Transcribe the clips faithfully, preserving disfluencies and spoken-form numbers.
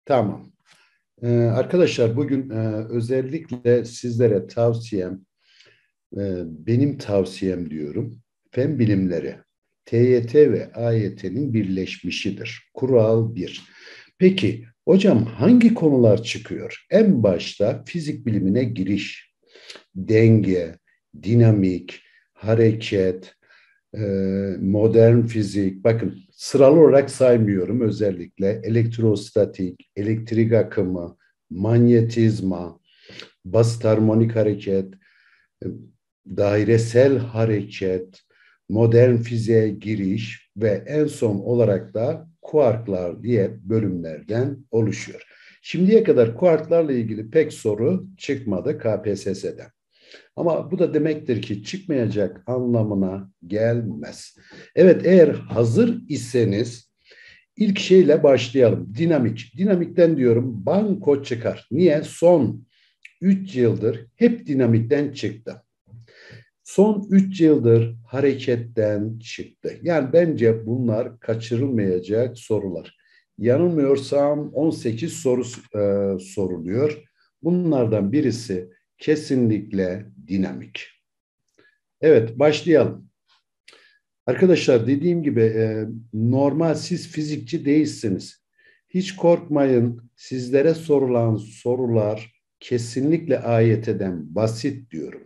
Tamam. Ee, arkadaşlar bugün e, özellikle sizlere tavsiyem, e, benim tavsiyem diyorum. Fen bilimleri, T Y T ve A Y T'nin birleşmişidir. Kural bir. Peki hocam hangi konular çıkıyor? En başta fizik bilimine giriş, denge, dinamik, hareket, e, modern fizik. Bakın sıralı olarak saymıyorum, özellikle elektrostatik, elektrik akımı, manyetizma, basit harmonik hareket, e, dairesel hareket, modern fiziğe giriş ve en son olarak da kuarklar diye bölümlerden oluşuyor. Şimdiye kadar kuarklarla ilgili pek soru çıkmadı K P S S'den. Ama bu da demektir ki çıkmayacak anlamına gelmez. Evet, eğer hazır iseniz ilk şeyle başlayalım. Dinamik. Dinamikten diyorum banko çıkar. Niye? Son üç yıldır hep dinamikten çıktı. Son üç yıldır hareketten çıktı. Yani bence bunlar kaçırılmayacak sorular. Yanılmıyorsam on sekiz soru e, soruluyor. Bunlardan birisi kesinlikle dinamik. Evet, başlayalım. Arkadaşlar dediğim gibi e, normal siz fizikçi değilsiniz. Hiç korkmayın. Sizlere sorulan sorular kesinlikle A Y T'den basit diyorum.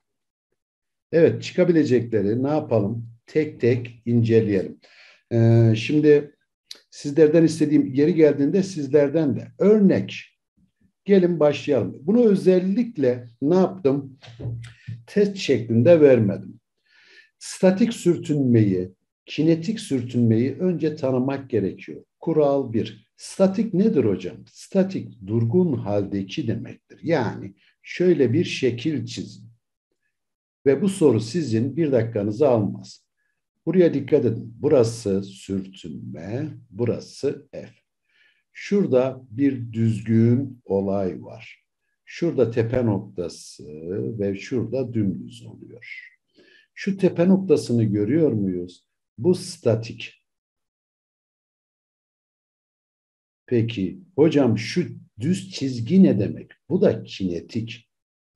Evet, çıkabilecekleri ne yapalım? Tek tek inceleyelim. Ee, şimdi sizlerden istediğim yeri geldiğinde sizlerden de örnek. Gelin başlayalım. Bunu özellikle ne yaptım? Test şeklinde vermedim. Statik sürtünmeyi, kinetik sürtünmeyi önce tanımak gerekiyor. Kural bir. Statik nedir hocam? Statik durgun haldeki demektir. Yani şöyle bir şekil çizin. Ve bu soru sizin bir dakikanızı almaz. Buraya dikkat edin. Burası sürtünme, burası F. Şurada bir düzgün olay var. Şurada tepe noktası ve şurada dümdüz oluyor. Şu tepe noktasını görüyor muyuz? Bu statik. Peki hocam şu düz çizgi ne demek? Bu da kinetik.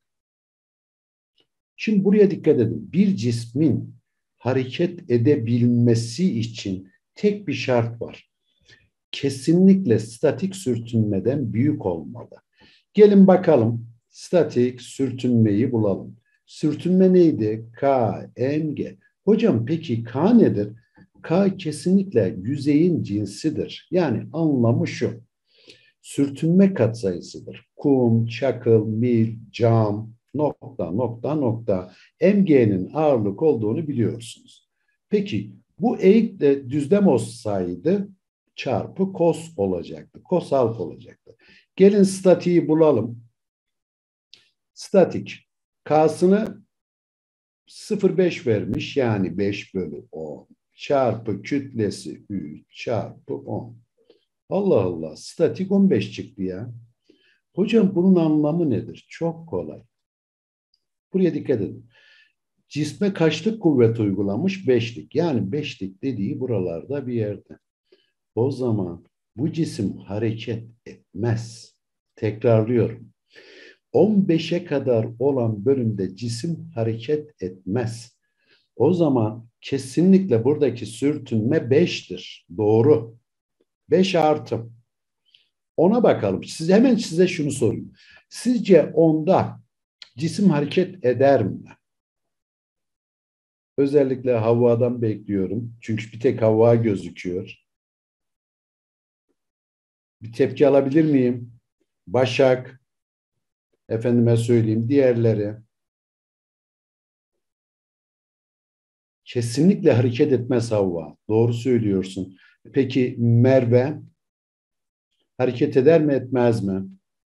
Şimdi buraya dikkat edin. Bir cismin hareket edebilmesi için tek bir şart var. Kesinlikle statik sürtünmeden büyük olmalı. Gelin bakalım statik sürtünmeyi bulalım. Sürtünme neydi? K, M, G. Hocam peki K nedir? K kesinlikle yüzeyin cinsidir. Yani anlamı şu. Sürtünme katsayısıdır. Kum, çakıl, mil, cam, nokta, nokta, nokta. M G'nin ağırlık olduğunu biliyorsunuz. Peki bu eğik de düzlem olsaydı çarpı kos olacaktı. Kos alfa olacaktı. Gelin statiği bulalım. Statik. K'sını sıfır virgül beş vermiş, yani beş bölü on çarpı kütlesi üç çarpı on. Allah Allah, statik on beş çıktı ya. Hocam bunun anlamı nedir? Çok kolay. Buraya dikkat edin. Cisme kaçlık kuvvet uygulamış? Beşlik. Yani beşlik dediği buralarda bir yerde. O zaman bu cisim hareket etmez. Tekrarlıyorum. on beşe kadar olan bölümde cisim hareket etmez. O zaman kesinlikle buradaki sürtünme beştir. Doğru. beş artı. Ona bakalım. Siz, hemen size şunu sorayım. Sizce onda cisim hareket eder mi? Özellikle Havva'dan bekliyorum. Çünkü bir tek Havva gözüküyor. Bir tepki alabilir miyim? Başak, efendime söyleyeyim, diğerleri. Kesinlikle hareket etmez Havva. Doğru söylüyorsun. Peki Merve hareket eder mi etmez mi?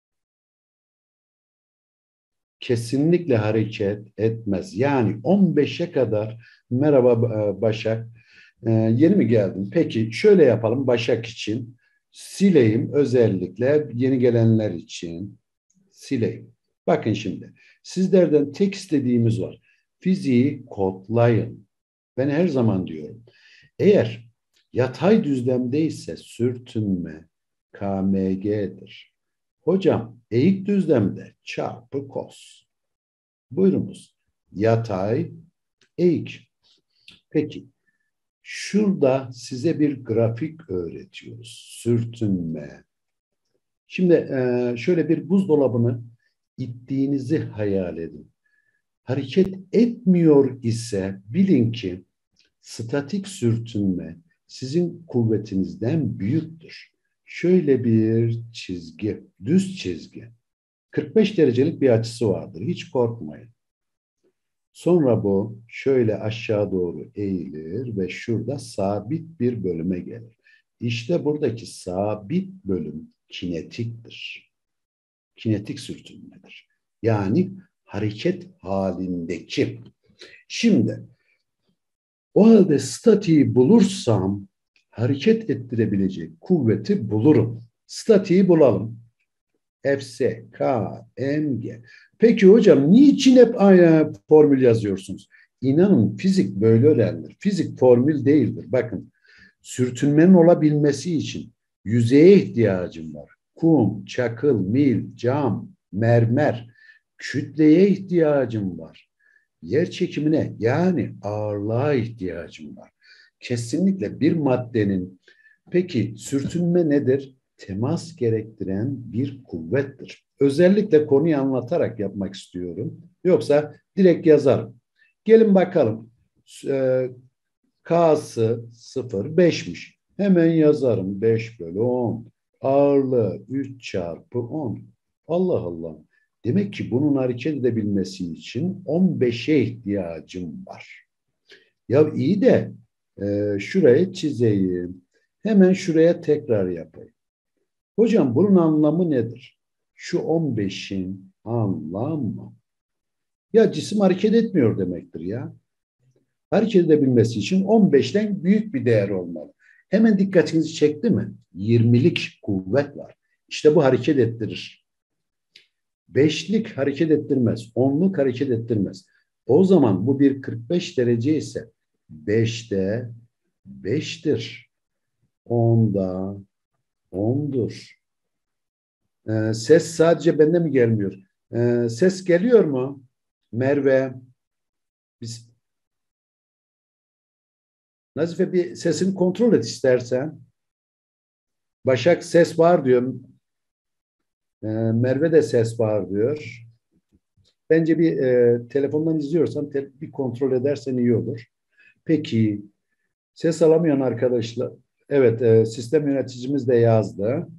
Kesinlikle hareket etmez. Yani on beşe kadar merhaba e, Başak. Ee, yeni mi geldin? Peki şöyle yapalım Başak için. Sileyim, özellikle yeni gelenler için sileyim. Bakın şimdi sizlerden tek istediğimiz var. Fiziği kodlayın. Ben her zaman diyorum. Eğer yatay düzlemdeyse sürtünme K M G'dir. Hocam eğik düzlemde çarpı kos. Buyurunuz. Yatay, eğik. Peki şurada size bir grafik öğretiyoruz. Sürtünme. Şimdi e, şöyle bir buzdolabını ittiğinizi hayal edin. Hareket etmiyor ise bilin ki statik sürtünme sizin kuvvetinizden büyüktür. Şöyle bir çizgi, düz çizgi. kırk beş derecelik bir açısı vardır. Hiç korkmayın. Sonra bu şöyle aşağı doğru eğilir ve şurada sabit bir bölüme gelir. İşte buradaki sabit bölüm kinetiktir. Kinetik sürtünmedir. Yani hareket halindeki. Şimdi o halde statiği bulursam hareket ettirebilecek kuvveti bulurum. Statiği bulalım. F S, K, M, G. Peki hocam niçin hep aynı formül yazıyorsunuz? İnanın fizik böyle öğrenilir. Fizik formül değildir. Bakın sürtünmenin olabilmesi için yüzeye ihtiyacım var. Kum, çakıl, mil, cam, mermer, kütleye ihtiyacım var. Yer çekimine yani ağırlığa ihtiyacım var. Kesinlikle bir maddenin peki sürtünme nedir? Temas gerektiren bir kuvvettir. Özellikle konuyu anlatarak yapmak istiyorum. Yoksa direkt yazarım. Gelin bakalım. Ee, K'sı sıfır virgül beşmiş. Hemen yazarım. beş bölü on. Ağırlığı üç çarpı on. Allah Allah. Demek ki bunun hareket edebilmesi için on beşe ihtiyacım var. Ya iyi de e, şuraya çizeyim. Hemen şuraya tekrar yapayım. Hocam bunun anlamı nedir? Şu on beşin anlamı. Ya cisim hareket etmiyor demektir ya. Hareket edebilmesi için on beşten büyük bir değer olmalı. Hemen dikkatinizi çekti mi? yirmilik kuvvet var. İşte bu hareket ettirir. beşlik hareket ettirmez. onluk hareket ettirmez. O zaman bu bir kırk beş derece ise beşte beştir. onda ondur. Ee, ses sadece bende mi gelmiyor? Ee, ses geliyor mu? Merve, biz, Nazife bir sesini kontrol et istersen. Başak ses var diyor. Ee, Merve de ses var diyor. Bence bir e, telefondan izliyorsan te- bir kontrol edersen iyi olur. Peki ses alamayan arkadaşlar. Evet, e, sistem yöneticimiz de yazdı.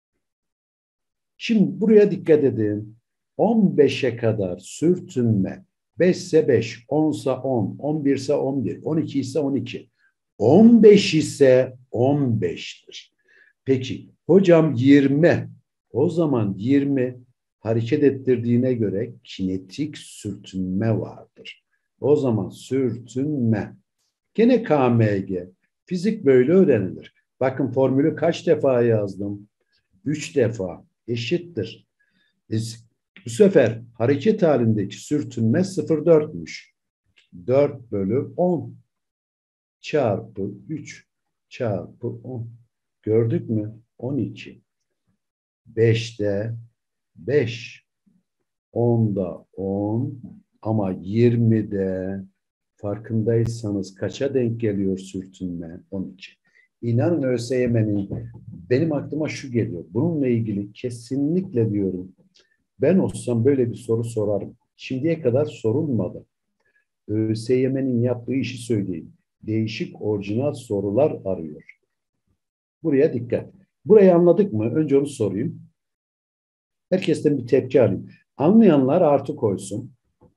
Şimdi buraya dikkat edin. on beşe kadar sürtünme. beş ise beş, on ise on, on bir ise on bir, on iki ise on iki. on beş ise on beştir. Peki hocam yirmi. O zaman yirmi hareket ettirdiğine göre kinetik sürtünme vardır. O zaman sürtünme. Gene K M G. Fizik böyle öğrenilir. Bakın formülü kaç defa yazdım? Üç defa eşittir. E, bu sefer hareket halindeki sürtünme sıfır virgül dörtmüş. dört bölü on çarpı üç çarpı on. Gördük mü? on iki. beşte beş. onda on ama yirmide farkındaysanız kaça denk geliyor sürtünme? on iki. İnanın ÖSYM'nin benim aklıma şu geliyor. Bununla ilgili kesinlikle diyorum. Ben olsam böyle bir soru sorarım. Şimdiye kadar sorulmadı. ÖSYM'nin yaptığı işi söyleyeyim. Değişik orijinal sorular arıyor. Buraya dikkat. Burayı anladık mı? Önce onu sorayım. Herkesten bir tepki alayım. Anlayanlar artı koysun.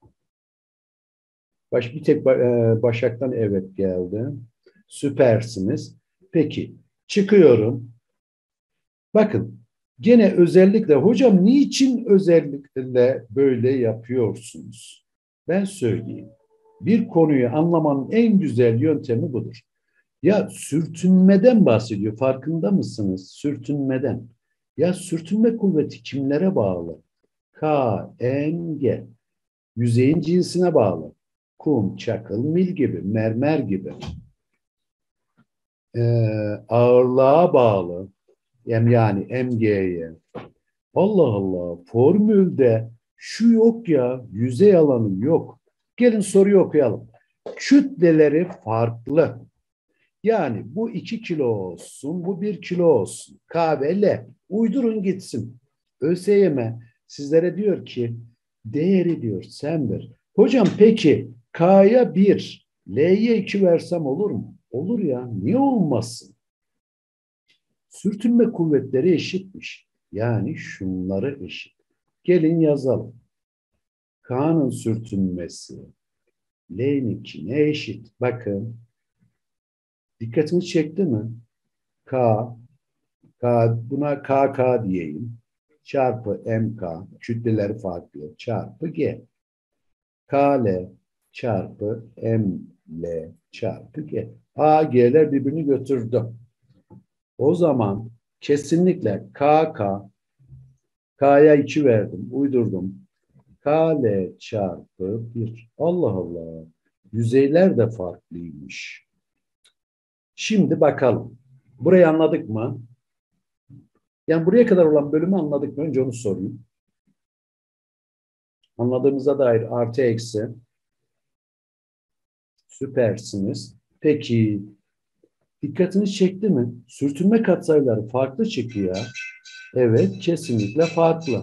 Baş, bir tek e, Başak'tan evet geldi. Süpersiniz. Peki çıkıyorum. Bakın gene özellikle hocam niçin özellikle böyle yapıyorsunuz? Ben söyleyeyim. Bir konuyu anlamanın en güzel yöntemi budur. Ya sürtünmeden bahsediyor. Farkında mısınız? Sürtünmeden. Ya sürtünme kuvveti kimlere bağlı? K, N, G. Yüzeyin cinsine bağlı. Kum, çakıl, mil gibi, mermer gibi. Ee, ağırlığa bağlı. Hem yani M G'ye. Allah Allah, formülde şu yok ya, yüzey alanı yok. Gelin soruyu okuyalım. Kütleleri farklı. Yani bu iki kilo olsun, bu bir kilo olsun. K ve L. Uydurun gitsin. ÖSYM sizlere diyor ki değeri diyor sendir. Hocam peki K'ya bir, L'ye iki versem olur mu? Olur ya. Niye olmasın? Sürtünme kuvvetleri eşitmiş. Yani şunları eşit. Gelin yazalım. K'nın sürtünmesi L'ninkine eşit. Bakın dikkatini çekti mi? K, K buna K K diyeyim. Çarpı M K kütleleri farklı. Çarpı G. K L çarpı M L çarpı G. A, G'ler birbirini götürdü. O zaman kesinlikle K K K'ya iki verdim. Uydurdum. K L çarpı bir. Allah Allah. Yüzeyler de farklıymış. Şimdi bakalım. Burayı anladık mı? Yani buraya kadar olan bölümü anladık mı? Önce onu sorayım. Anladığımıza dair artı eksi. Süpersiniz. Peki dikkatiniz çekti mi? Sürtünme katsayıları farklı çıkıyor. Evet, kesinlikle farklı.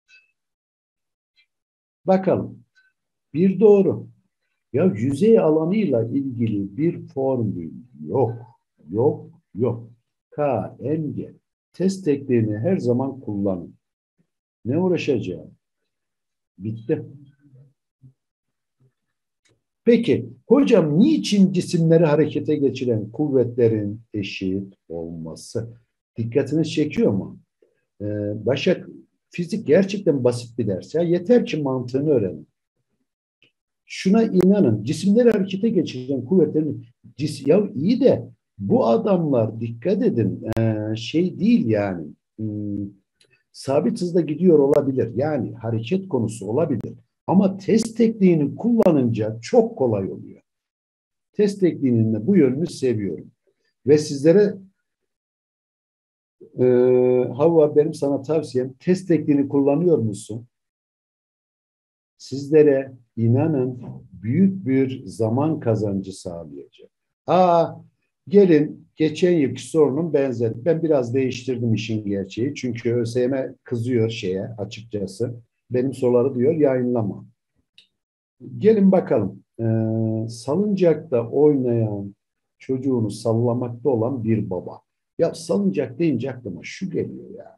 Bakalım. Bir doğru. Ya yüzey alanıyla ilgili bir formül yok. Yok, yok. K, M, G. Test tekniğini her zaman kullanın. Ne uğraşacağım? Bitti. Peki, hocam niçin cisimleri harekete geçiren kuvvetlerin eşit olması? Dikkatinizi çekiyor mu? Ee, Başak, fizik gerçekten basit bir ders. Ya yeter ki mantığını öğrenin. Şuna inanın, cisimleri harekete geçiren kuvvetlerin, cis, ya iyi de bu adamlar dikkat edin, e, şey değil yani, hmm, sabit hızda gidiyor olabilir. Yani hareket konusu olabilir. Ama test tekniğini kullanınca çok kolay oluyor. Test tekniğinin de bu yönünü seviyorum. Ve sizlere e, Havva, benim sana tavsiyem, test tekniğini kullanıyor musun? Sizlere inanın büyük bir zaman kazancı sağlayacak. Aa, gelin geçen yılki sorunun benzeri. Ben biraz değiştirdim işin gerçeği. Çünkü ÖSYM kızıyor şeye açıkçası. Benim soruları diyor yayınlama. Gelin bakalım. Ee, salıncakta oynayan çocuğunu sallamakta olan bir baba. Ya salıncak deyince aklıma şu geliyor ya.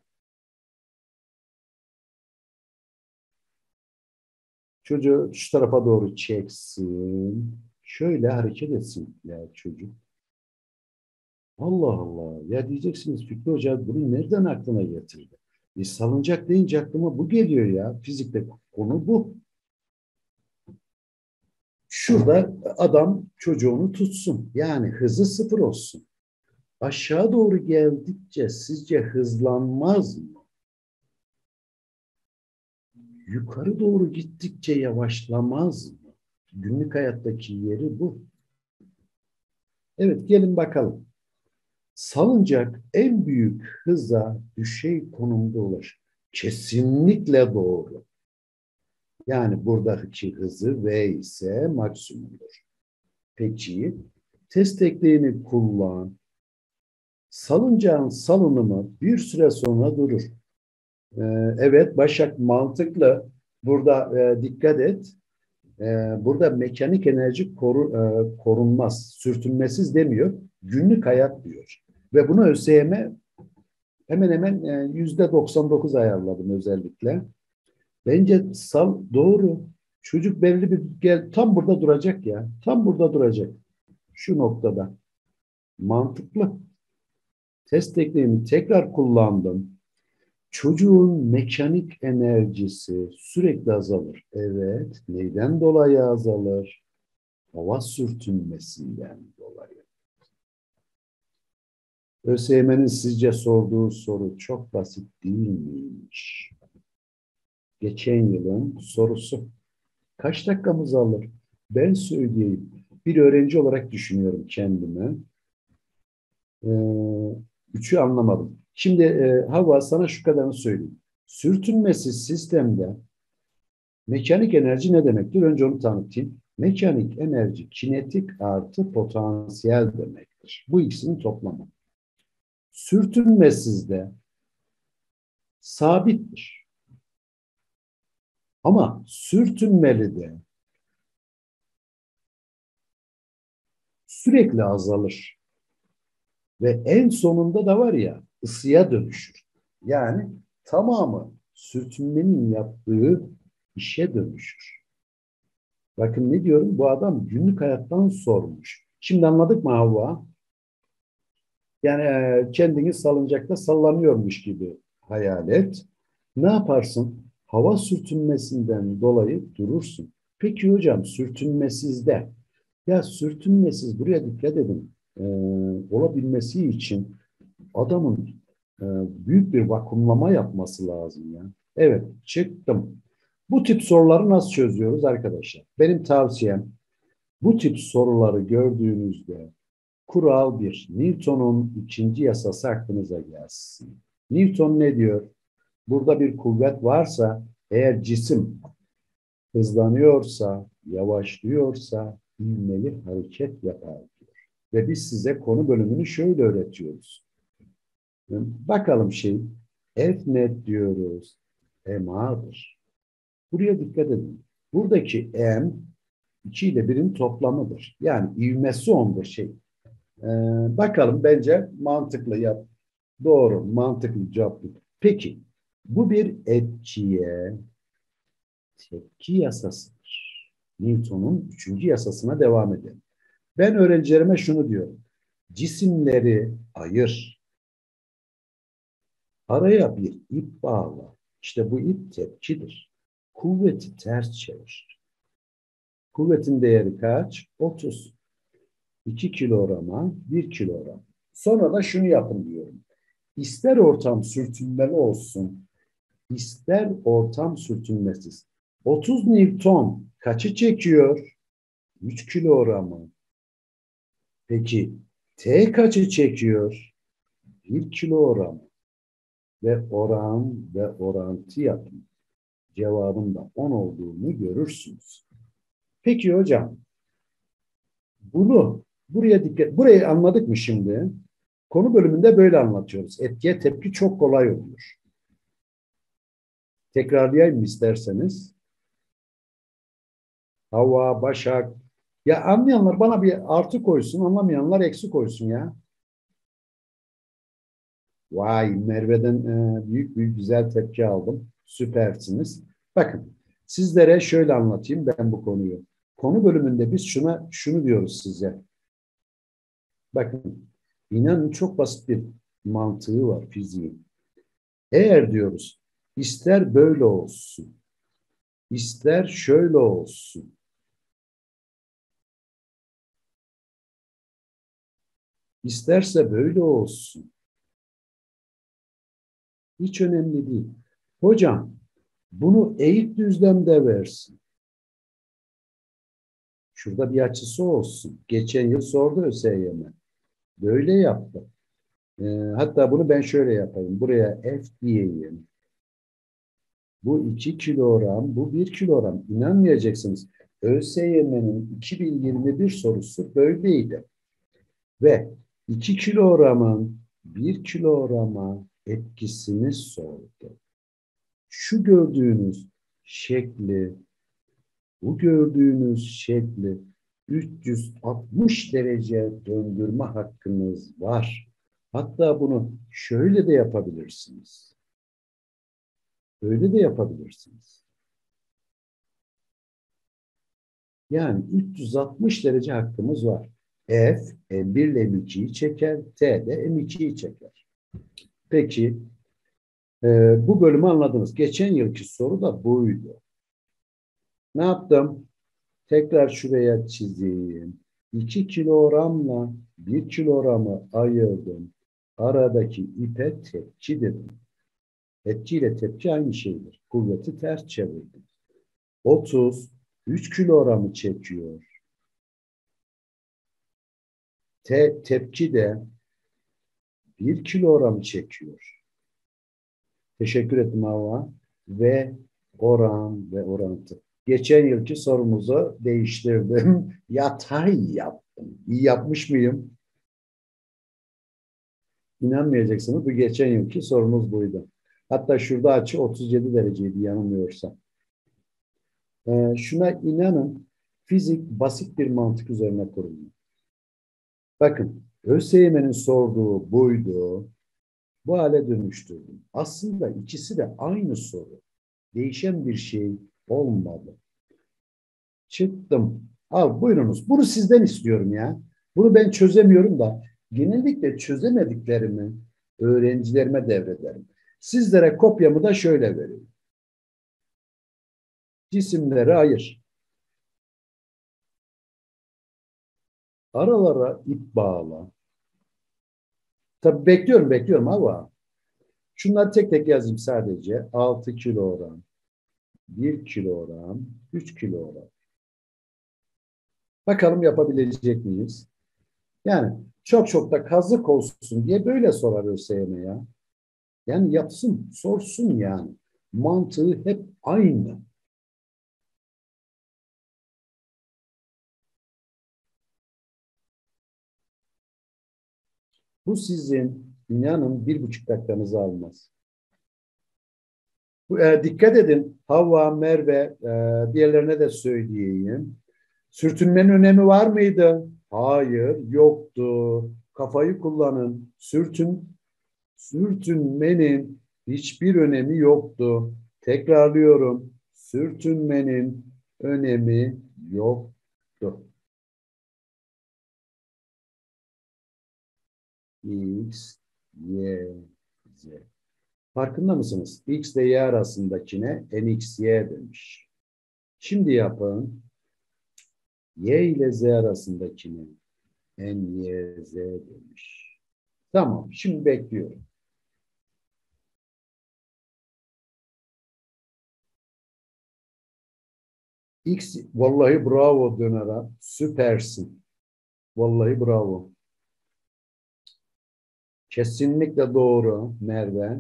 Çocuğu şu tarafa doğru çeksin. Şöyle hareket etsin ya çocuk. Allah Allah. Ya diyeceksiniz Fikri Hoca bunu nereden aklına getirdi? E, salıncak deyince aklıma bu geliyor ya. Fizikte konu bu. Şurada adam çocuğunu tutsun. Yani hızı sıfır olsun. Aşağı doğru geldikçe sizce hızlanmaz mı? Yukarı doğru gittikçe yavaşlamaz mı? Günlük hayattaki yeri bu. Evet, gelin bakalım. Salıncak en büyük hıza düşey konumda ulaşır. Kesinlikle doğru. Yani buradaki hızı V ise maksimumdur. Peki test tekniğini kullan. Salıncağın salınımı bir süre sonra durur. Ee, evet Başak, mantıklı. Burada e, dikkat et. E, burada mekanik enerji koru, e, korunmaz. Sürtünmesiz demiyor. Günlük hayat diyor. Ve bunu ÖSYM hemen hemen e, yüzde doksan dokuz ayarladım özellikle. Bence sal doğru. Çocuk belli bir gel tam burada duracak ya. Tam burada duracak. Şu noktada. Mantıklı. Test tekniğimi tekrar kullandım. Çocuğun mekanik enerjisi sürekli azalır. Evet. Neyden dolayı azalır? Hava sürtünmesinden dolayı. ÖSYM'nin sizce sorduğu soru çok basit değil miymiş? Geçen yılın sorusu. Kaç dakikamız alır? Ben söyleyeyim. Bir öğrenci olarak düşünüyorum kendime. Ee, Üçü anlamadım. Şimdi e, Havva sana şu kadarını söyleyeyim. Sürtünmesiz sistemde mekanik enerji ne demektir? Önce onu tanıtayım. Mekanik enerji kinetik artı potansiyel demektir. Bu ikisinin toplamı. Sürtünmesizde sabittir. Ama sürtünmeli de sürekli azalır. Ve en sonunda da var ya ısıya dönüşür. Yani tamamı sürtünmenin yaptığı işe dönüşür. Bakın ne diyorum? Bu adam günlük hayattan sormuş. Şimdi anladık mı Havva? Yani e, kendini salıncakta sallanıyormuş gibi hayal et. Ne yaparsın? Hava sürtünmesinden dolayı durursun. Peki hocam sürtünmesizde. Ya sürtünmesiz buraya dikkat edin. Ee, olabilmesi için adamın e, büyük bir vakumlama yapması lazım ya. Evet, çıktım. Bu tip soruları nasıl çözüyoruz arkadaşlar? Benim tavsiyem bu tip soruları gördüğünüzde kural bir, Newton'un ikinci yasası aklınıza gelsin. Newton ne diyor? Burada bir kuvvet varsa, eğer cisim hızlanıyorsa, yavaşlıyorsa ivmeli hareket yapar diyor. Ve biz size konu bölümünü şöyle öğretiyoruz. Bakalım şey, F net diyoruz, M A'dır. Buraya dikkat edin. Buradaki M, iki ile birin toplamıdır. Yani ivmesi ondur şey. Ee, bakalım bence mantıklı yap. Doğru, mantıklı cevap. Peki, bu bir etkiye tepki yasasıdır. Newton'un üçüncü yasasına devam edelim. Ben öğrencilerime şunu diyorum. Cisimleri ayır. Araya bir ip bağla. İşte bu ip tepkidir. Kuvveti ters çevir. Kuvvetin değeri kaç? otuz. iki kilograma bir kilogram. Sonra da şunu yapın diyorum. İster ortam sürtünmeli olsun, ister ortam sürtünmesiz. otuz Newton kaçı çekiyor? üç kilogramı. Peki T kaçı çekiyor? bir kilogram. Ve oran ve orantı yapın. Cevabın da on olduğunu görürsünüz. Peki hocam bunu buraya dikkat, burayı anladık mı şimdi? Konu bölümünde böyle anlatıyoruz. Etkiye tepki çok kolay oluyor. Tekrarlayayım mı isterseniz? Hava, Başak. Ya anlayanlar bana bir artı koysun, anlamayanlar eksi koysun ya. Vay, Merve'den e, büyük büyük güzel tepki aldım. Süpersiniz. Bakın, sizlere şöyle anlatayım ben bu konuyu. Konu bölümünde biz şuna şunu diyoruz size. Bakın, inanın çok basit bir mantığı var fiziğin. Eğer diyoruz, ister böyle olsun, ister şöyle olsun. İsterse böyle olsun. Hiç önemli değil. Hocam, bunu eğik düzlemde versin. Şurada bir açısı olsun. Geçen yıl sordu ÖSYM. Böyle yaptı. Ee, hatta bunu ben şöyle yapayım. Buraya F diyeyim. Bu iki kilogram, bu bir kilogram. İnanmayacaksınız. ÖSYM'nin iki bin yirmi bir sorusu böyleydi. Ve iki kilogramın bir kilograma etkisini sordu. Şu gördüğünüz şekli, bu gördüğünüz şekli üç yüz altmış derece döndürme hakkınız var. Hatta bunu şöyle de yapabilirsiniz. Böyle de yapabilirsiniz. Yani üç yüz altmış derece hakkımız var. F, M bir ile M ikiyi çeker, T de M ikiyi çeker. Peki, e, bu bölümü anladınız. Geçen yılki soru da buydu. Ne yaptım? Tekrar şuraya çizeyim. iki kilogramla bir kilogramı ayırdım. Aradaki ipe tepki dedim. Etki ile tepki aynı şeydir. Kuvveti ters çevirdim. otuz üç kilogramı çekiyor. Te, tepki de bir kilogram çekiyor. Teşekkür ettim Havva. Ve oran ve orantı. Geçen yılki sorumuzu değiştirdim. Yatay yaptım. İyi yapmış mıyım? İnanmayacaksınız. Bu geçen yılki sorumuz buydu. Hatta şurada açı otuz yedi dereceydi yanılmıyorsam. Ee, şuna inanın, fizik basit bir mantık üzerine kurulu. Bakın, ÖSYM'nin sorduğu buydu. Bu hale dönüştürdüm. Aslında ikisi de aynı soru. Değişen bir şey olmadı. Çıktım. Al buyurunuz. Bunu sizden istiyorum ya. Bunu ben çözemiyorum da genellikle çözemediklerimi öğrencilerime devrederim. Sizlere kopyamı da şöyle vereyim. Cisimleri ayır. Aralara ip bağla. Tabii bekliyorum bekliyorum ama şunları tek tek yazayım sadece. altı kilogram, bir kilogram, üç kilogram. Bakalım yapabilecek miyiz? Yani çok çok da kazık olsun diye böyle sorar ÖSYM ya. Yani yapsın, sorsun yani. Mantığı hep aynı. Bu sizin inanın bir buçuk dakikanızı almaz. E, dikkat edin. Havva, Merve, e, diğerlerine de söyleyeyim. Sürtünmenin önemi var mıydı? Hayır, yoktu. Kafayı kullanın. Sürtün, sürtünmenin hiçbir önemi yoktu. Tekrarlıyorum. Sürtünmenin önemi yoktu. X, Y, Z. Farkında mısınız? X ile Y arasındakine N X Y demiş. Şimdi yapın. Y ile Z arasındakine N Y Z demiş. Tamam. Şimdi bekliyorum. X, vallahi bravo Döner'a. Süpersin. Vallahi bravo. Kesinlikle doğru Merve.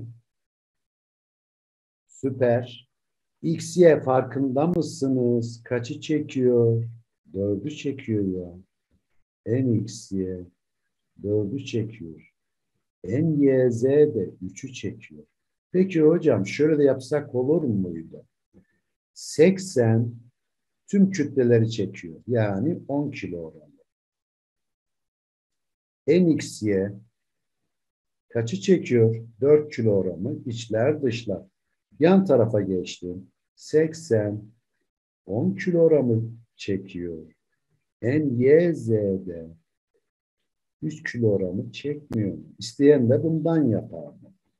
Süper. X, Y farkında mısınız? Kaçı çekiyor? Dördü çekiyor ya. N X, Y dördü çekiyor. N Y Z de üçü çekiyor. Peki hocam şöyle de yapsak olur muydu? seksen tüm kütleleri çekiyor. Yani on kilogram. N X, Y kaçı çekiyor? dört kilogramı içler dışlar. Yan tarafa geçtim. seksen on kilogramı çekiyor. N Y Z'de üç kilogramı çekmiyor. İsteyen de bundan yapar.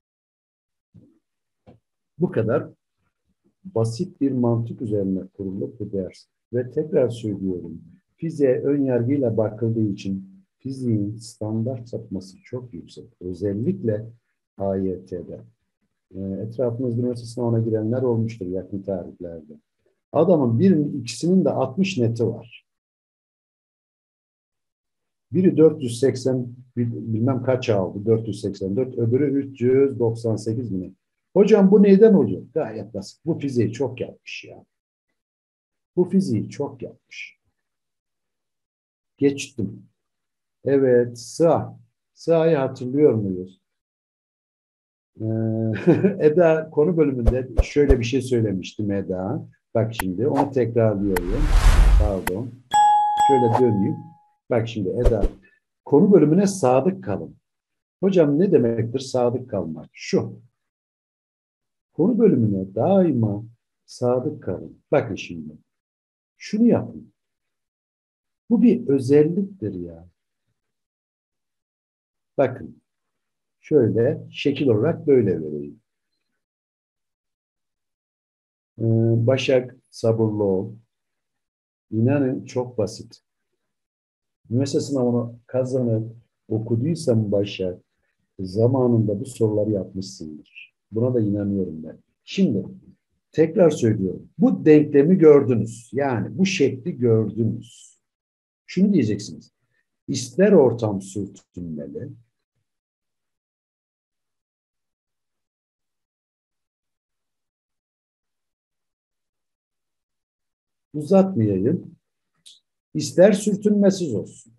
Bu kadar basit bir mantık üzerine kurulu bu ders. Ve tekrar söylüyorum, fiziğe ön yargıyla bakıldığı için fiziğin standart sapması çok yüksek. Özellikle A Y T'de. E, etrafımızda üniversite sınavına girenler olmuştur yakın tarihlerde. Adamın birinin ikisinin de altmış neti var. Biri dört yüz seksen bilmem kaç aldı, dört yüz seksen dört, öbürü üç yüz doksan sekiz mi? Hocam bu neyden oluyor? Gayet basit. Bu fiziği çok yapmış ya. Bu fiziği çok yapmış. Geçtim. Evet, sığ. Sığ'yı hatırlıyor muyuz? Ee, Eda konu bölümünde şöyle bir şey söylemiştim Eda. Bak şimdi onu tekrarlıyorum. Pardon. Şöyle döneyim. Bak şimdi Eda. Konu bölümüne sadık kalın. Hocam ne demektir sadık kalmak? Şu. Konu bölümüne daima sadık kalın. Bakın şimdi. Şunu yapın. Bu bir özelliktir ya. Bakın. Şöyle şekil olarak böyle vereyim. Ee, Başak sabırlı ol. İnanın çok basit. Üniversite sınavını kazanıp okuduysan Başak zamanında bu soruları yapmışsındır. Buna da inanıyorum ben. Şimdi tekrar söylüyorum. Bu denklemi gördünüz. Yani bu şekli gördünüz. Şunu diyeceksiniz. İster ortam sürtünmeli, Uzatmayayım. İster sürtünmesiz olsun.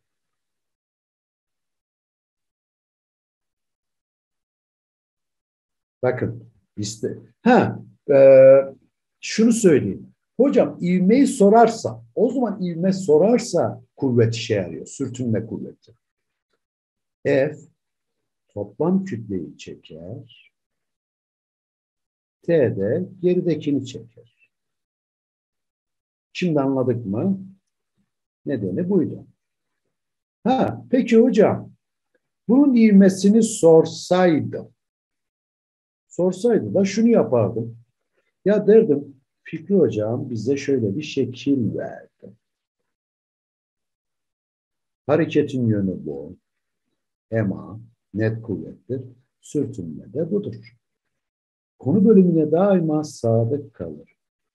Bakın. İste. Ha, e, şunu söyleyeyim. Hocam ivmeyi sorarsa, o zaman ivme sorarsa kuvvet işe yarıyor. Sürtünme kuvveti. F toplam kütleyi çeker. T de geridekini çeker. Şimdi anladık mı? Nedeni buydu. Ha, peki hocam, bunun ivmesini sorsaydı, sorsaydı da şunu yapardım. Ya derdim, Fikri hocam bize şöyle bir şekil verdi. Hareketin yönü bu. Ema net kuvvettir. Sürtünme de budur. Konu bölümüne daima sadık kalır.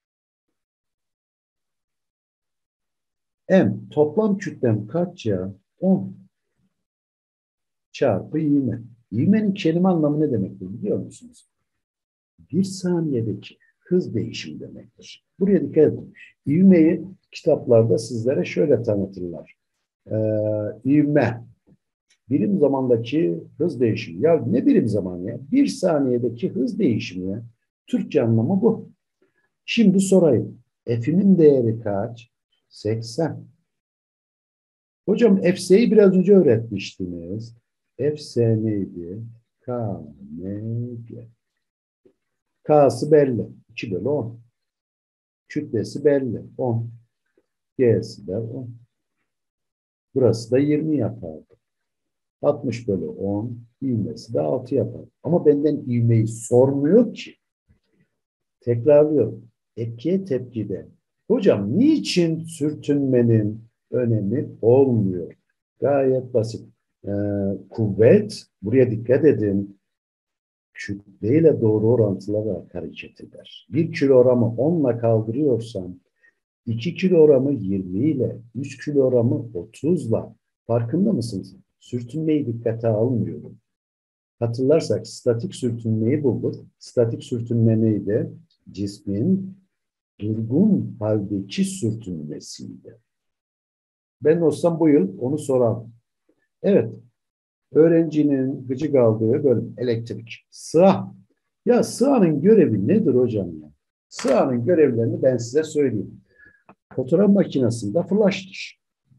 M toplam kütlem kaç ya? on çarpı ivme. İvmenin kelime anlamı ne demektir biliyor musunuz? Bir saniyedeki hız değişimi demektir. Buraya dikkat edin. İvmeyi kitaplarda sizlere şöyle tanıtırlar. Ee, ivme, birim zamandaki hız değişimi. Ya ne birim zamanı ya? Bir saniyedeki hız değişimi ya. Türkçe anlamı bu. Şimdi sorayım. F'imin değeri kaç? seksen. Hocam F S'yi biraz önce öğretmiştiniz. F S neydi? K, M, G. K'sı belli. iki bölü on. Kütlesi belli. on. G'si de on. Burası da yirmi yapardı. altmış bölü on. İvmesi de altı yapar. Ama benden ivmeyi sormuyor ki. Tekrarlıyorum. Etkiye tepkide. Hocam niçin sürtünmenin önemi olmuyor? Gayet basit. Ee, kuvvet, buraya dikkat edin, kütleyle doğru orantılı olarak hareket eder. Bir kilogramı onla kaldırıyorsam iki kilogramı yirmi ile, üç kilogramı otuzla, farkında mısınız? Sürtünmeyi dikkate almıyorum. Hatırlarsak statik sürtünmeyi bulduk. Statik sürtünme neydi? Cismin durgun haldeki sürtünmesiydi. Ben olsam bu yıl onu sorarım. Evet, öğrencinin gıcık aldığı bölüm elektrik. Sığa. Ya sıağın görevi nedir hocam ya? Sıağın görevlerini ben size söyleyeyim. Fotoğraf makinesinde flash'tır.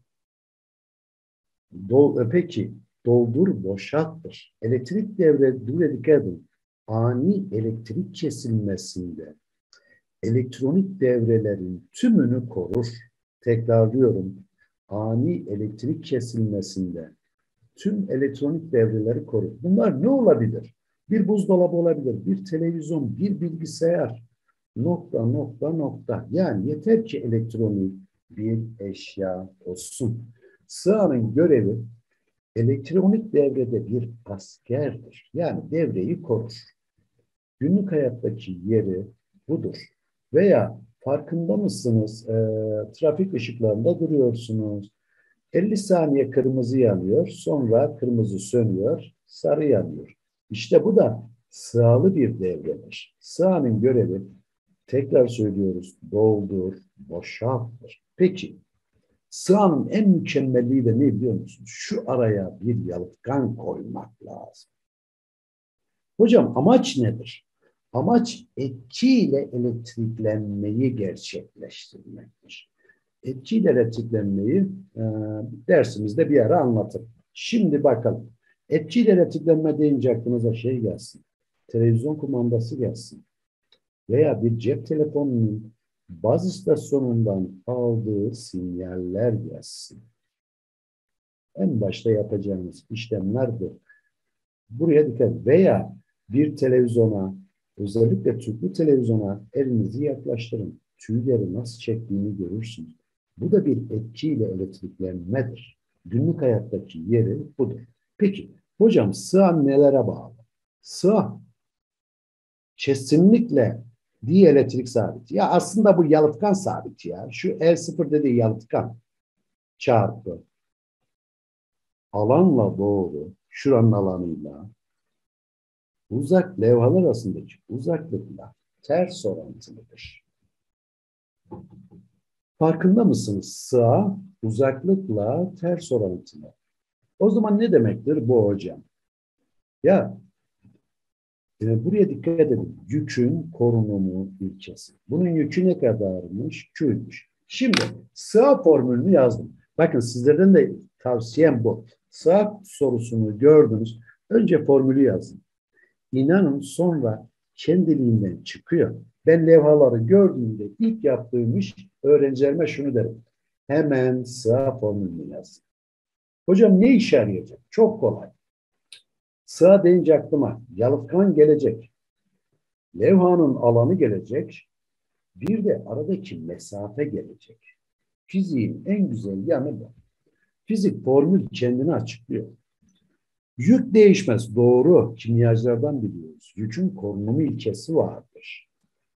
Dol, peki doldur boşalttır. Elektrik devre dur dikkat edin. Ani elektrik kesilmesinde elektronik devrelerin tümünü korur. Tekrarlıyorum. Ani elektrik kesilmesinde tüm elektronik devreleri korur. Bunlar ne olabilir? Bir buzdolabı olabilir, bir televizyon, bir bilgisayar, nokta nokta nokta. Yani yeter ki elektronik bir eşya olsun. Sığanın görevi elektronik devrede bir askerdir. Yani devreyi korur. Günlük hayattaki yeri budur. Veya farkında mısınız? E, trafik ışıklarında duruyorsunuz. elli saniye kırmızı yanıyor, sonra kırmızı sönüyor, sarı yanıyor. İşte bu da sığalı bir devredir. Sığanın görevi, tekrar söylüyoruz, doldur, boşalttır. Peki, sığanın en mükemmelliği de ne biliyor musunuz? Şu araya bir yalıtkan koymak lazım. Hocam amaç nedir? Amaç etkiyle elektriklenmeyi gerçekleştirmektir. Etkiyle elektriklenmeyi e, dersimizde bir ara anlatırım. Şimdi bakalım. Etkiyle elektriklenme deyince aklınıza şey gelsin. Televizyon kumandası gelsin. Veya bir cep telefonunun baz istasyonundan aldığı sinyaller gelsin. En başta yapacağımız işlemler bu. Buraya dikkat. Veya bir televizyona, özellikle tüplü televizyona elinizi yaklaştırın. Tüyleri nasıl çektiğini görürsünüz. Bu da bir etkiyle elektriklenmedir. Günlük hayattaki yeri budur. Peki, hocam sığa nelere bağlı? Sığa kesinlikle dielektrik sabiti. Ya aslında bu yalıtkan sabiti ya. Şu E sıfır dediği yalıtkan çarpı alanla doğru, şuranın alanıyla uzak levhalar arasındaki uzaklıkla ters orantılıdır. Farkında mısınız? Sığ uzaklıkla ters orantılı. O zaman ne demektir bu hocam? Ya e, buraya dikkat edin. Yükün korunumu ilkesi. Bunun yükü ne kadarmış? Q'ymuş. Şimdi sığ formülünü yazdım. Bakın sizlerden de tavsiyem bu. Sığ sorusunu gördünüz. Önce formülü yazın. İnanın sonra kendiliğinden çıkıyor. Ben levhaları gördüğümde ilk yaptığım iş öğrencilerime şunu derim. Hemen sığ formülünü yazın. Hocam ne işe yarayacak? Çok kolay. Sığ deyince aklıma yalıtkan gelecek. Levhanın alanı gelecek. Bir de aradaki mesafe gelecek. Fiziğin en güzel yanı bu. Fizik formül kendini açıklıyor. Yük değişmez. Doğru. Kimyacılardan biliyoruz. Yükün korunumu ilkesi vardır.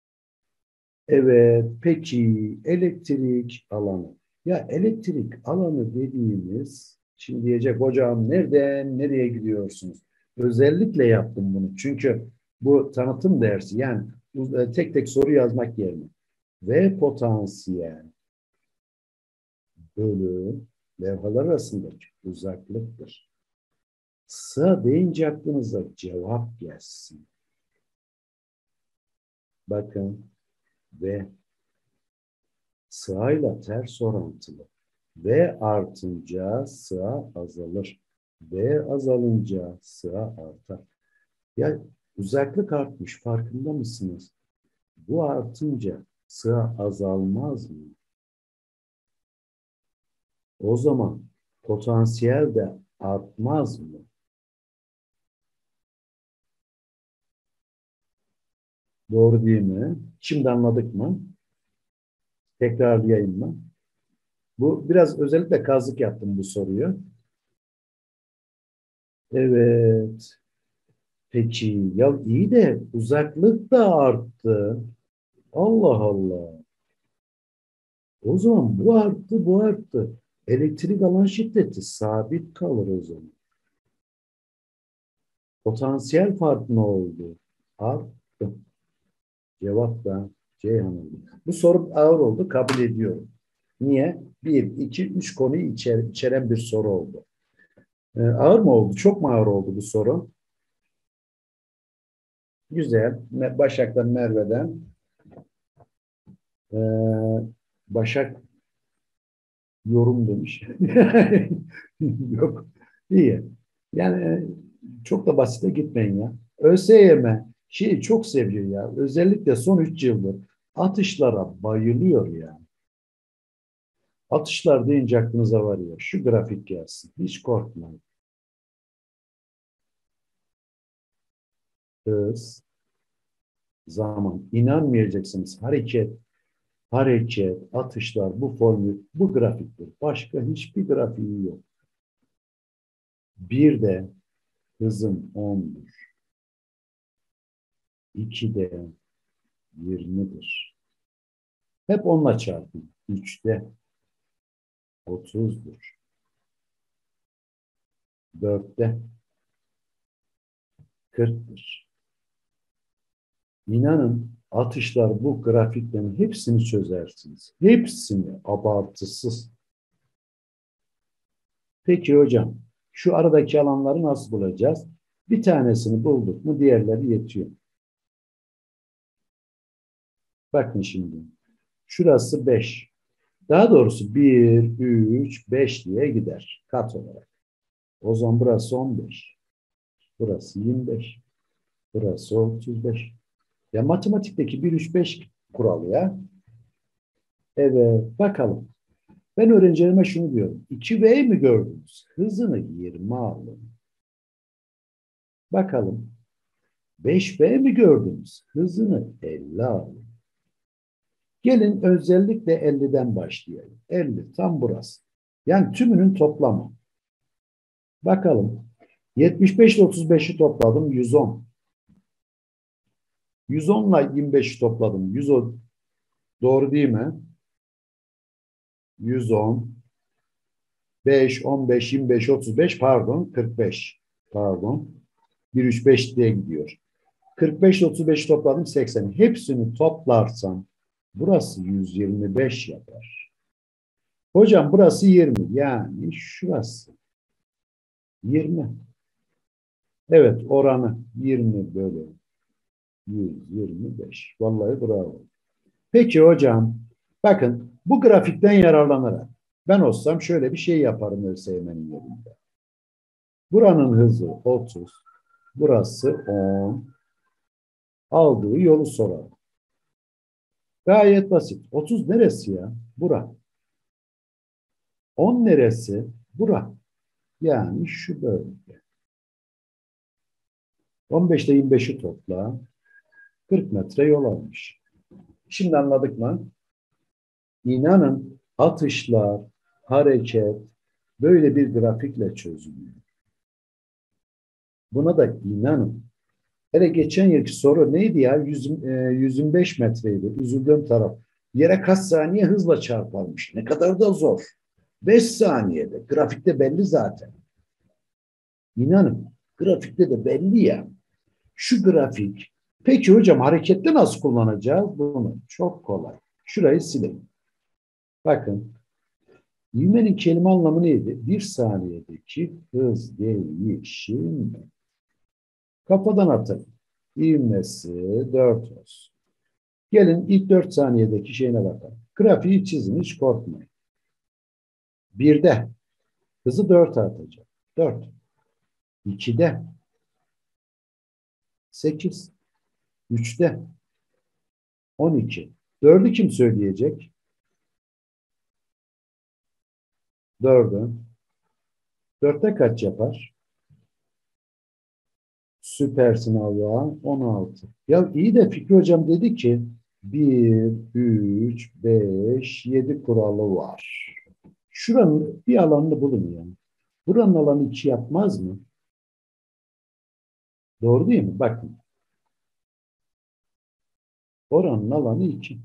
Evet. Peki elektrik alanı. Ya elektrik alanı dediğimiz şimdi diyecek hocam nereden nereye gidiyorsunuz? Özellikle yaptım bunu. Çünkü bu tanıtım dersi yani tek tek soru yazmak yerine. V potansiyel bölü levhalar arasındaki uzaklıktır. Sığ deyince aklınıza cevap gelsin. Bakın ve sığayla ters orantılı. V artınca sığa azalır. V azalınca sığa artar. Ya uzaklık artmış farkında mısınız? Bu artınca sığa azalmaz mı? O zaman potansiyel de artmaz mı? Doğru değil mi? Şimdi anladık mı? Tekrarlayayım mı? Bu biraz özellikle kazık yaptım bu soruyu. Evet. Peki ya iyi de uzaklık da arttı. Allah Allah. O zaman bu arttı, bu arttı. Elektrik alan şiddeti sabit kalır o zaman. Potansiyel fark ne oldu? Arttı. Cevap da Ceyhan oldu. Bu soru ağır oldu, kabul ediyorum. Niye? Bir, iki, üç konuyu içer, içeren bir soru oldu. Ee, ağır mı oldu? Çok mu ağır oldu bu soru? Güzel. Başak'tan Merve'den. Ee, Başak yorum demiş. Yok. İyi. Yani e, çok da basite gitmeyin ya. ÖSYM şeyi çok seviyor ya. Özellikle son üç yıldır atışlara bayılıyor ya. Atışlar deyince aklınıza var ya. Şu grafik gelsin. Hiç korkmayın. Hız, zaman. İnanmayacaksınız. Hareket, hareket, atışlar bu formül, bu grafiktir. Başka hiçbir grafiği yok. Bir de hızın ondur. İki de yirmidir. Hep onunla çarpın. Üçte otuzdur. Dörtte kırktır. İnanın atışlar bu grafiklerin hepsini çözersiniz. Hepsini abartısız. Peki hocam şu aradaki alanları nasıl bulacağız? Bir tanesini bulduk mu diğerleri yetiyor. Bakın şimdi. Şurası beş. Daha doğrusu bir, üç, beş diye gider kat olarak. O zaman burası on beş. Burası yirmi beş. Burası otuz beş. Ya matematikteki bir, üç, beş kuralı ya. Evet bakalım. Ben öğrencilerime şunu diyorum. iki V mi gördünüz? Hızını yirmi alın. Bakalım. beş V mi gördünüz? Hızını elli alın. Gelin özellikle elliden başlayalım. elli tam burası. Yani tümünün toplamı. Bakalım. yetmiş beş ile otuz beşi topladım. yüz on. yüz on ile yirmi beşi topladım. yüz on. Doğru değil mi? yüz on. beş, on beş, yirmi beş, otuz beş pardon kırk beş. Pardon. bir, üç, beş diye gidiyor. kırk beş ile otuz beşi topladım seksen. Hepsini toplarsam burası yüz yirmi beş yapar. Hocam burası yirmi. Yani şurası yirmi. Evet, oranı yirmi bölü yüz yirmi beş. Vallahi bravo. Peki hocam, bakın bu grafikten yararlanarak ben olsam şöyle bir şey yaparım ÖSYM'nin yerinde. Buranın hızı otuz, burası on, aldığı yolu sorarım. Gayet basit. otuz neresi ya? Bura. on neresi? Bura. Yani şu bölge. on beşte yirmi beşi topla. kırk metre yol almış. Şimdi anladık mı? İnanın atışlar, hareket böyle bir grafikle çözülüyor. Buna da inanın. Hele geçen yılki soru neydi ya? yüz, e, yüz yirmi beş metreydi. Üzüldüğüm taraf. Yere kaç saniye hızla çarparmış. Ne kadar da zor. beş saniyede. Grafikte belli zaten. İnanın. Grafikte de belli ya. Şu grafik. Peki hocam harekette nasıl kullanacağız bunu? Çok kolay. Şurayı silelim. Bakın. İvmenin kelime anlamı neydi? Bir saniyedeki hız değişimi. Kafadan atalım. İvmesi dört olsun. Gelin ilk dört saniyedeki şeyine bakalım. Grafiği çizin, hiç korkmayın. Birde hızı dört artacak. dört. ikide sekiz. üçte on iki. dördü kim söyleyecek? dördü. dörtte kaç yapar? Süpersin Allah. on altı. Ya iyi de Fikri Hocam dedi ki bir, üç, beş, yedi kuralı var. Şuranın bir alanını bulun ya. Buranın alanı iki yapmaz mı? Doğru değil mi? Bakın. Oranın alanı iki.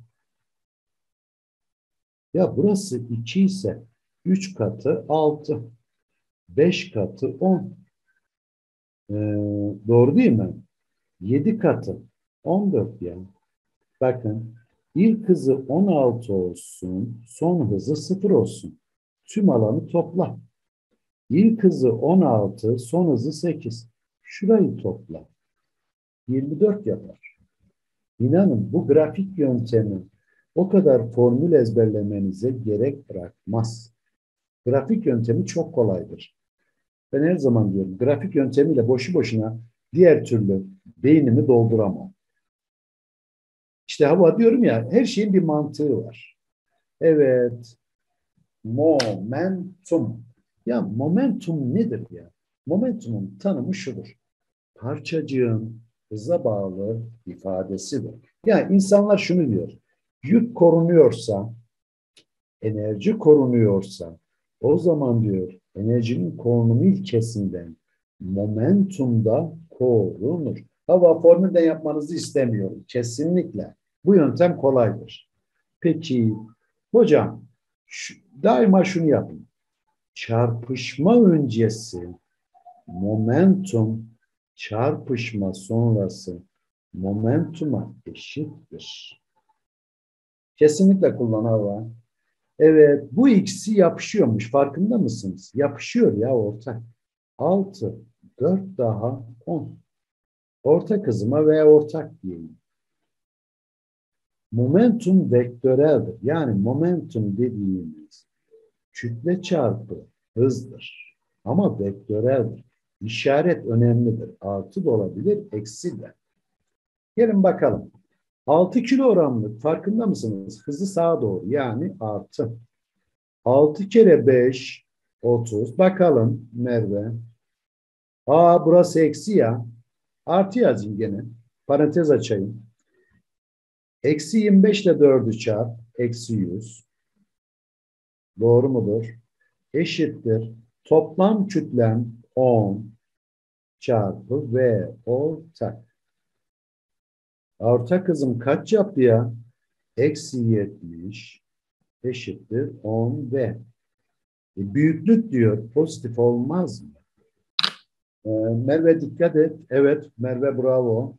Ya burası iki ise üç katı altı. beş katı on. Ee, doğru değil mi? yedi katı on dört yani. Bakın ilk hızı on altı olsun, son hızı sıfır olsun. Tüm alanı topla. İlk hızı on altı, son hızı sekiz. Şurayı topla. yirmi dört yapar. İnanın bu grafik yöntemi o kadar formül ezberlemenize gerek bırakmaz. Grafik yöntemi çok kolaydır. Ben her zaman diyorum grafik yöntemiyle boşu boşuna diğer türlü beynimi dolduramam. İşte hava diyorum ya her şeyin bir mantığı var. Evet, momentum. Ya momentum nedir ya? Momentumun tanımı şudur. Parçacığın hıza bağlı ifadesidir. Yani insanlar şunu diyor. Yük korunuyorsa, enerji korunuyorsa, o zaman diyor enerjinin korunumu ilkesinden momentum da korunur. Hava formülden yapmanızı istemiyorum. Kesinlikle. Bu yöntem kolaydır. Peki hocam şu, daima şunu yapın. Çarpışma öncesi momentum çarpışma sonrası momentuma eşittir. Kesinlikle kullan hava. Evet, bu ikisi yapışıyormuş. Farkında mısınız? Yapışıyor ya ortak. altı, dört daha on. Ortak hızıma veya ortak diyeyim. Momentum vektöreldir. Yani momentum dediğimiz kütle çarpı hızdır. Ama vektöreldir. İşaret önemlidir. Artı da olabilir, eksi de. Gelin bakalım. altı kilogramlık farkında mısınız? Hızı sağa doğru yani artı. altı kere beş otuz. Bakalım Merve. Aa burası eksi ya. Artı yazayım gene. Parantez açayım. Eksi yirmi beş ile dördü çarp. Eksi yüz. Doğru mudur? Eşittir. Toplam kütlem on çarpı V ortak. Ortak hızım kaç yaptı ya? Eksi yetmiş eşittir on V. E, büyüklük diyor. Pozitif olmaz mı? E, Merve dikkat et. Evet Merve bravo.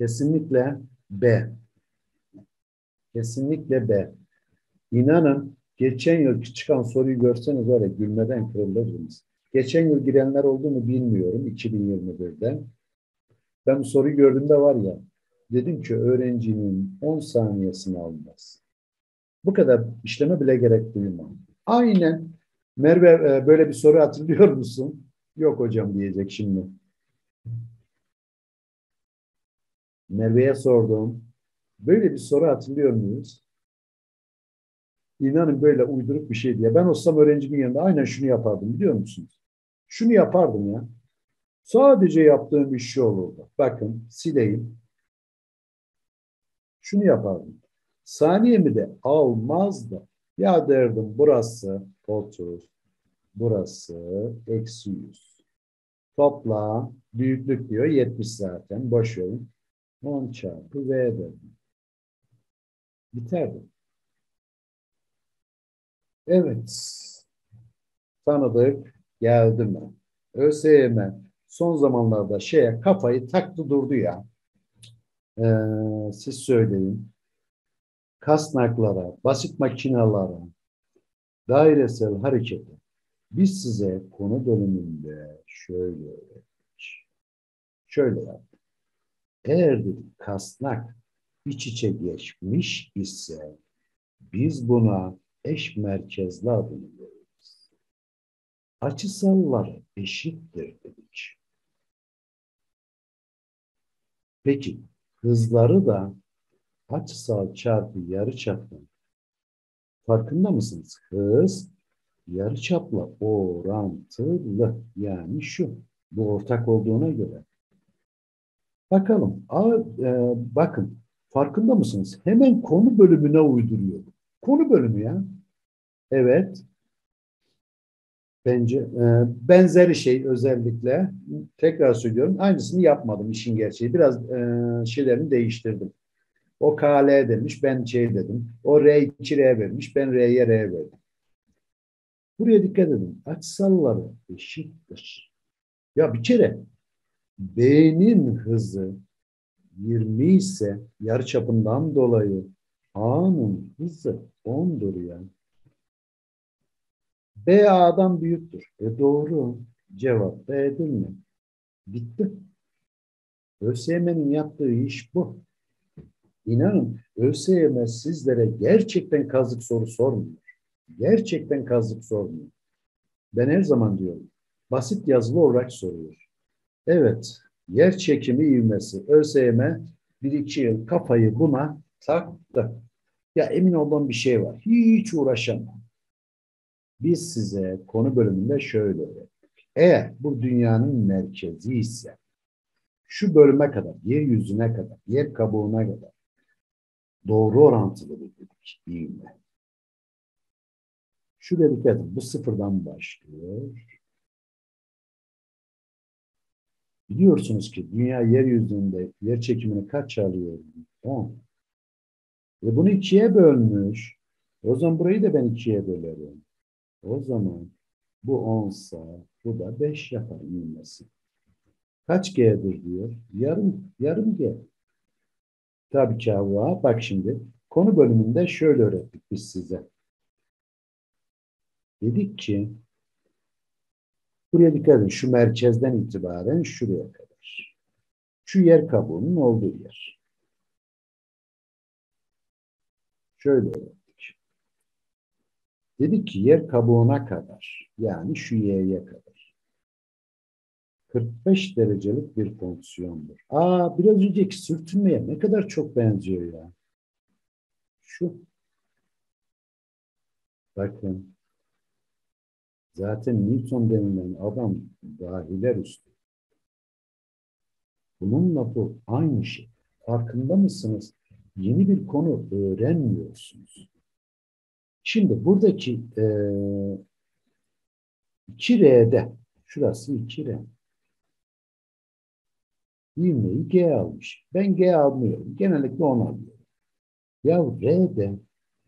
Kesinlikle B. Kesinlikle B. İnanın Geçen yıl çıkan soruyu görseniz var ya gülmeden kırılırdınız. Geçen yıl girenler oldu mu bilmiyorum iki bin yirmi birde. Ben bu soruyu gördüğümde var ya dedim ki öğrencinin on saniyesini almaz. Bu kadar işleme bile gerek duymam. Aynen. Merve e, böyle bir soru hatırlıyor musun? Yok hocam diyecek şimdi. Merve'ye sordum. Böyle bir soru hatırlıyor muyuz? İnanın böyle uyduruk bir şey diye. Ben olsam öğrencimin yanında aynen şunu yapardım biliyor musunuz? Şunu yapardım ya. Sadece yaptığım bir şey olurdu. Bakın sileyim. Şunu yapardım. Saniyemi de almazdı. Ya derdim burası otuz, burası eksi yüz. Toplam büyüklük diyor yetmiş zaten. Boş verin. on çarpı v dedim. Biterdi. Evet. Tanıdık geldi mi? ÖSYM son zamanlarda şeye kafayı taktı durdu ya. Ee, siz söyleyin. Kasnaklara, basit makinalara, dairesel harekete. Biz size konu bölümünde şöyle öğrettik. Şöyle yaptık. Eğer dedik kasnak iç içe geçmiş ise biz buna eş merkezli adını veririz. Açısalları eşittir dedik. Peki hızları da açısal çarpı yarıçapın farkında mısınız? Hız yarıçapla orantılı. Yani şu. Bu ortak olduğuna göre. Bakalım. A, e, bakın. Farkında mısınız? Hemen konu bölümüne uyduruyor. Konu bölümü ya. Evet. Bence e, benzeri şey özellikle tekrar söylüyorum. Aynısını yapmadım işin gerçeği. Biraz e, şeylerini değiştirdim. O K L demiş, ben şey dedim. O R iki R vermiş, ben R'ye R verdim. Buraya dikkat edin. Açısalları eşittir. Ya bir kere B'nin hızı yirmi ise yarıçapından dolayı A'nın hızı ondur yani. B A'dan büyüktür. E doğru. Cevap B'dir mi? Bitti. ÖSYM'nin yaptığı iş bu. İnanın ÖSYM sizlere gerçekten kazık soru sormuyor. Gerçekten kazık sormuyor. Ben her zaman diyorum. Basit yazılı olarak soruyor. Evet. Yer çekimi ivmesi. ÖSYM bir iki yıl kafayı buna taktı. Ya emin olduğum bir şey var. Hiç uğraşamam. Biz size konu bölümünde şöyle öğrettik. Eğer bu dünyanın merkezi ise şu bölüme kadar, yeryüzüne kadar, yer kabuğuna kadar doğru orantılı dedik ivme. Şu dedik edin, bu sıfırdan başlıyor. Biliyorsunuz ki dünya yeryüzünde yer çekimini kaç alıyor? on. Ve bunu ikiye bölmüş. O zaman burayı da ben ikiye bölerim. O zaman bu onsa bu da beş yapar ivmesi. Kaç G'dir diyor? Yarım, yarım G. Tabii ki hava. Bak şimdi konu bölümünde şöyle öğrettik biz size. Dedik ki buraya dikkat edin. Şu merkezden itibaren şuraya kadar. Şu yer kabuğunun olduğu yer. Şöyle öğrettik. Dedik ki yer kabuğuna kadar yani şu y'ye kadar. kırk beş derecelik bir fonksiyondur. Aa biraz önceki sürtünmeye ne kadar çok benziyor ya. Şu. Bakın. Zaten Newton denilen adam dahiler üstü. Bununla bu aynı şey. Farkında mısınız? Yeni bir konu öğrenmiyorsunuz. Şimdi buradaki e, iki R'de şurası iki R. İvmeyi G almış. Ben G almıyorum. Genellikle onu alıyorum. Ya R'de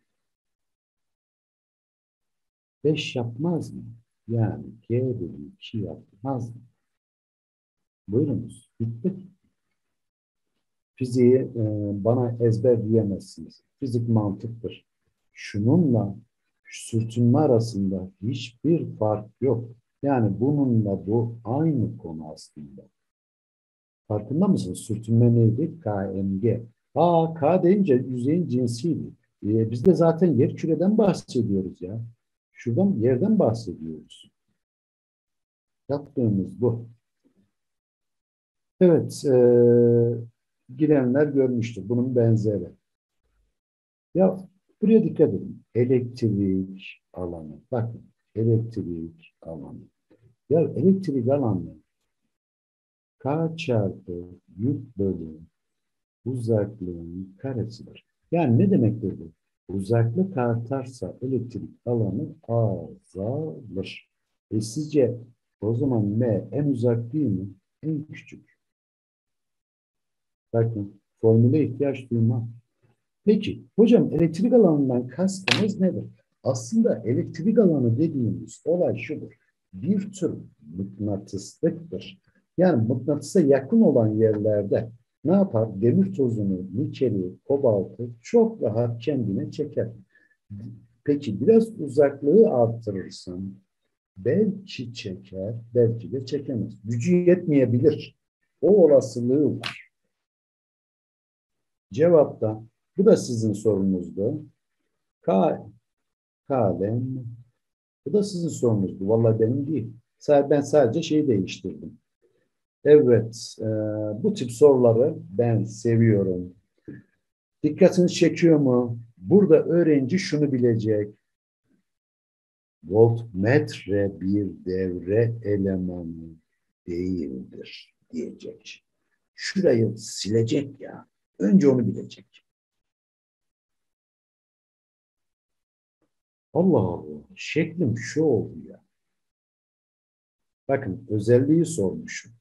beş yapmaz mı? Yani G bölü iki yapmaz mı? Buyurunuz. Bitti. Fiziği e, bana ezber diyemezsiniz. Fizik mantıktır. Şununla sürtünme arasında hiçbir fark yok. Yani bununla bu aynı konu aslında. Farkında mısın? Sürtünme neydi? K M G. Aa, K deyince yüzeyin cinsiydi. Ee, biz de zaten yer küreden bahsediyoruz ya. Şuradan yerden bahsediyoruz. Yaptığımız bu. Evet, e, girenler görmüştür. Bunun benzeri. Ya buraya dikkat edin. Elektrik alanı. Bakın, elektrik alanı. Ya elektrik alanı K çarpı yük bölü uzaklığın karesidir. Yani ne demektir bu? Uzaklık artarsa elektrik alanı azalır. E sizce o zaman M en uzak değil mi? En küçük. Bakın formüle ihtiyaç duymam. Peki hocam elektrik alanından kastımız nedir? Aslında elektrik alanı dediğimiz olay şudur. Bir tür mıknatıslıktır. Yani mıknatısa yakın olan yerlerde ne yapar? Demir tozunu, nikeli, kobaltı çok rahat kendine çeker. Peki biraz uzaklığı arttırırsan belki çeker, belki de çekemez. Gücü yetmeyebilir. O olasılığı var. Cevapta bu da sizin sorunuzdu. K, kalem. Bu da sizin sorunuzdu. Vallahi benim değil. Ben sadece şeyi değiştirdim. Evet, e, bu tip soruları ben seviyorum. Dikkatini çekiyor mu? Burada öğrenci şunu bilecek. Voltmetre bir devre elemanı değildir diyecek. Şurayı silecek ya. Önce onu bilecek. Allah Allah. Şeklim şu oldu ya. Bakın özelliği sormuşum.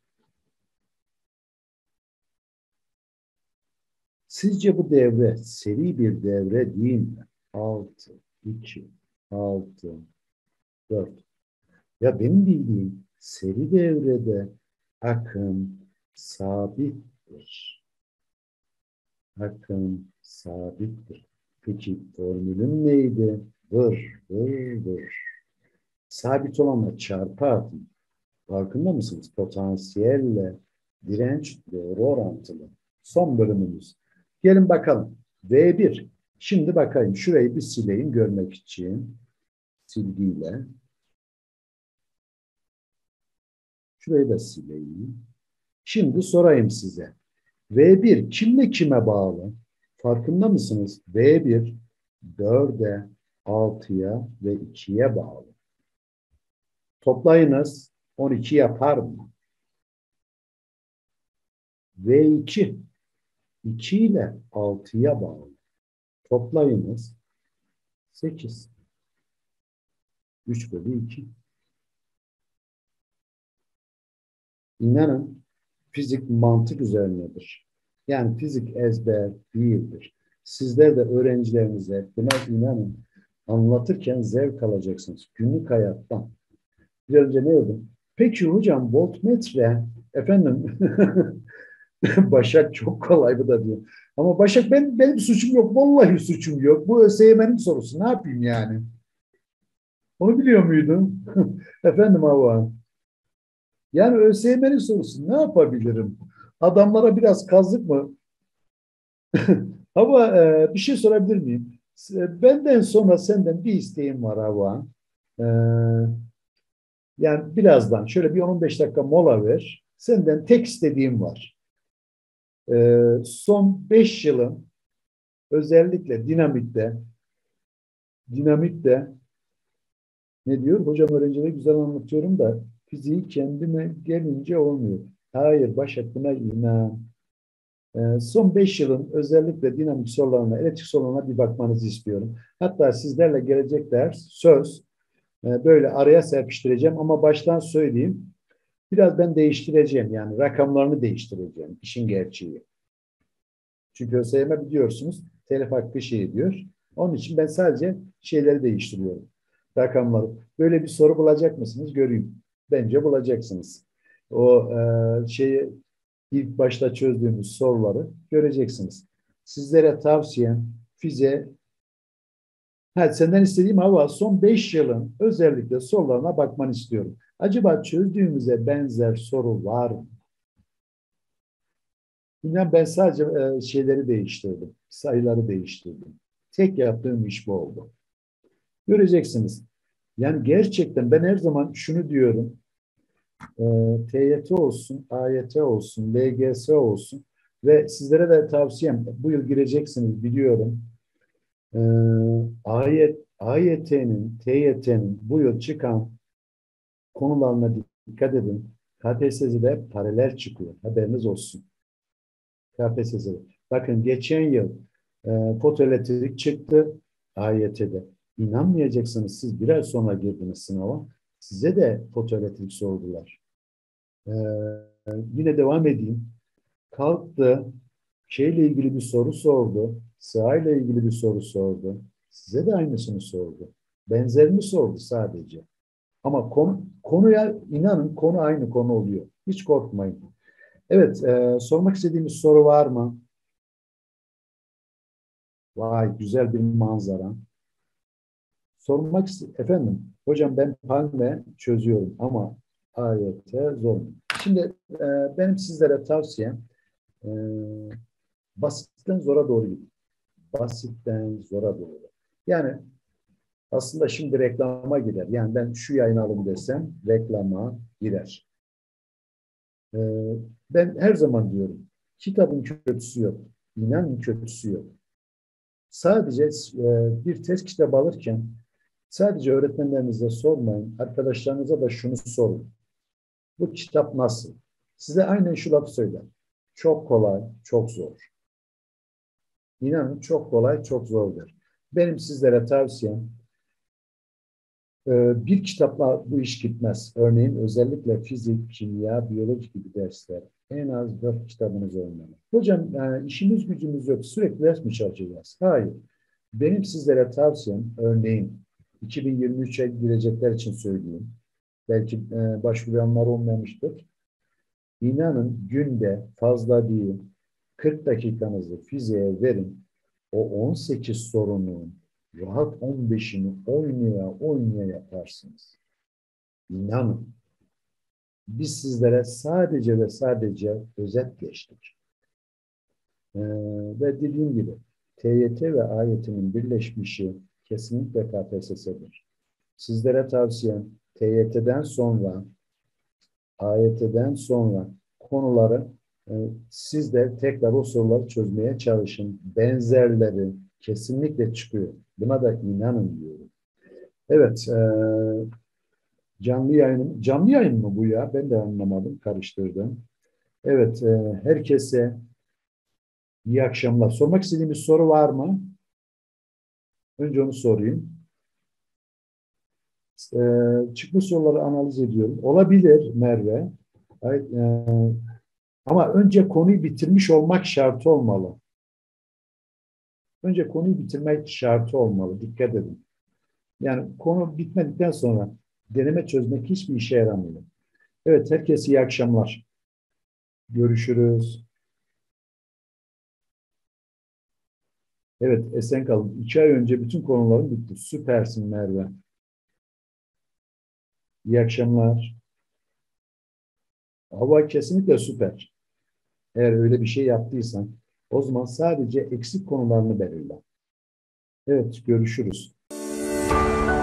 Sizce bu devre seri bir devre değil mi? altı, iki, altı, dört. Ya benim bildiğim seri devrede akım sabittir. Akım sabittir. Peki formülüm neydi? Vır, vır, vır. Sabit olanla çarpı atın. Farkında mısınız? Potansiyelle direnç doğru orantılı. Son bölümümüz. Gelin bakalım. V bir. Şimdi bakayım. Şurayı bir sileyim görmek için. Silgiyle. Şurayı da sileyim. Şimdi sorayım size. V bir kimle kime bağlı? Farkında mısınız? V bir dörde, altıya ve ikiye bağlı. Toplayınız. on iki yapar mı? V iki iki ile altıya bağlı. Toplayınız. sekiz. üç bölü iki. İnanın fizik mantık üzerinedir. Yani fizik ezber değildir. Sizler de öğrencilerinize buna inanın. Anlatırken zevk alacaksınız. Günlük hayattan. Bir önce ne dedim? Peki hocam voltmetre efendim Başak çok kolay bu da diyor. Ama Başak ben benim suçum yok. Vallahi suçum yok. Bu ÖSYM'nin sorusu. Ne yapayım yani? Onu biliyor muydun? Efendim Hava. Yani ÖSYM'nin sorusu ne yapabilirim? Adamlara biraz kazık mı? Ama e, bir şey sorabilir miyim? E, Benden sonra senden bir isteğim var Hava. E, yani birazdan şöyle bir on on beş dakika mola ver. Senden tek istediğim var. E, son beş yılın özellikle dinamitte dinamitte ne diyor? Hocam öğrencilere güzel anlatıyorum da fiziği kendime gelince olmuyor. Hayır Başak buna inan. Ee, son beş yılın özellikle dinamik sorularına, elektrik sorularına bir bakmanızı istiyorum. Hatta sizlerle gelecek ders söz e, böyle araya serpiştireceğim ama baştan söyleyeyim. Biraz ben değiştireceğim yani rakamlarını değiştireceğim işin gerçeği. Çünkü ÖSYM biliyorsunuz telif hakkı şey diyor. Onun için ben sadece şeyleri değiştiriyorum. Rakamları. Böyle bir soru bulacak mısınız? Göreyim. Bence bulacaksınız. O e, şeyi ilk başta çözdüğümüz soruları göreceksiniz. Sizlere tavsiyem fize Ha, senden istediğim hava son beş yılın özellikle sorularına bakmanı istiyorum. Acaba çözdüğümüze benzer soru var mı? İnan ben sadece e, şeyleri değiştirdim. Sayıları değiştirdim. Tek yaptığım iş bu oldu. Göreceksiniz. Yani gerçekten ben her zaman şunu diyorum. E, T Y T olsun, A Y T olsun, L G S olsun ve sizlere de tavsiyem bu yıl gireceksiniz biliyorum. E, AY, A Y T'nin, T Y T'nin bu yıl çıkan konularına dikkat edin. K P S S'de paralel çıkıyor. Haberiniz olsun. K P S S'de. Bakın geçen yıl e, fotoelektrik çıktı A Y T'de. İnanmayacaksınız siz bir ay sonra girdiniz sınava. Size de fotoelektrik sordular. E, Yine devam edeyim. Kalktı şeyle ilgili bir soru sordu. Sırayla ilgili bir soru sordu. Size de aynısını sordu. Benzerini sordu sadece. Ama konu, konuya inanın konu aynı konu oluyor. Hiç korkmayın. Evet, e, sormak istediğimiz soru var mı? Vay, güzel bir manzara. Sormak ist- efendim, hocam ben Palme çözüyorum ama A Y T zor mu? Şimdi e, benim sizlere tavsiyem e, basitten zora doğru gidin. Basitten zora doğru. Yani aslında şimdi reklama girer. Yani ben şu yayını alın desem reklama girer. Ee, Ben her zaman diyorum, kitabın kötüsü yok. İnanın kötüsü yok. Sadece e, bir test kitabı alırken sadece öğretmenlerinize sormayın, arkadaşlarınıza da şunu sorun. Bu kitap nasıl? Size aynen şu lafı söyler. Çok kolay, çok zor. İnanın çok kolay, çok zordur. Benim sizlere tavsiyem Ee, bir kitapla bu iş gitmez. Örneğin özellikle fizik, kimya, biyoloji gibi dersler. En az dört kitabınız olmalı. Hocam yani işimiz gücümüz yok. Sürekli ders mi çalışacağız? Hayır. Benim sizlere tavsiyem örneğin iki bin yirmi üçe girecekler için söyleyeyim. Belki e, başvuranlar olmamıştır. İnanın günde fazla değil kırk dakikanızı fiziğe verin. O on sekiz sorunun rahat on beşini oynaya oynaya yaparsınız. İnanın. Biz sizlere sadece ve sadece özet geçtik. Ee, Ve dediğim gibi T Y T ve A Y T'nin birleşmişi kesinlikle K P S S'dir. Sizlere tavsiyem T Y T'den sonra A Y T'den sonra konuları e, siz de tekrar o soruları çözmeye çalışın. Benzerleri kesinlikle çıkıyor. Buna da inanın diyorum. Evet, e, canlı yayın, canlı yayın mı bu ya? Ben de anlamadım, karıştırdım. Evet, e, herkese iyi akşamlar. Sormak istediğimiz soru var mı? Önce onu sorayım. E, Çıkmış soruları analiz ediyorum. Olabilir Merve. Ay, e, ama önce konuyu bitirmiş olmak şartı olmalı. Önce konuyu bitirmek şartı olmalı. Dikkat edin. Yani konu bitmedikten sonra deneme çözmek hiçbir işe yaramıyor. Evet, herkese iyi akşamlar. Görüşürüz. Evet, esen kalın. İki ay önce bütün konularım bitti. Süpersin Merve. İyi akşamlar. Hava kesinlikle süper. Eğer öyle bir şey yaptıysan o zaman sadece eksik konularını belirle. Evet, görüşürüz.